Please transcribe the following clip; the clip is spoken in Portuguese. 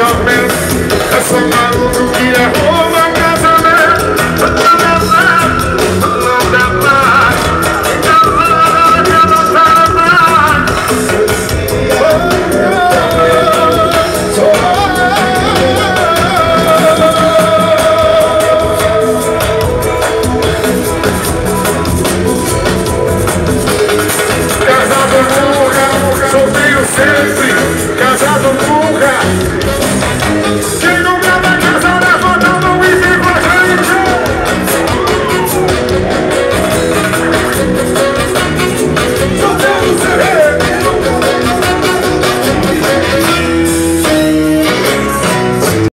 casamento. Essa maluco que arruma casamento. Não dá mais, não dá mais. Casado nunca, solteiro sempre. Casado nunca.